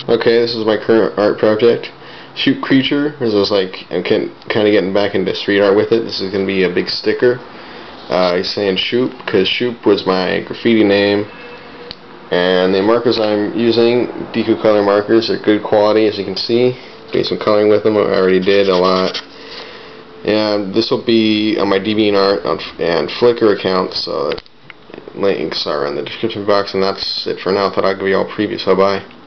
Okay, this is my current art project. Shoop Creature. This is like I'm kind of getting back into street art with it. This is going to be a big sticker. He's saying Shoop because Shoop was my graffiti name. And the markers I'm using, deco color markers, are good quality as you can see. Doing some coloring with them. I already did a lot. And this will be on my DeviantArt and Flickr account, so links are in the description box. And that's it for now. I thought I'd give you all a preview. So bye.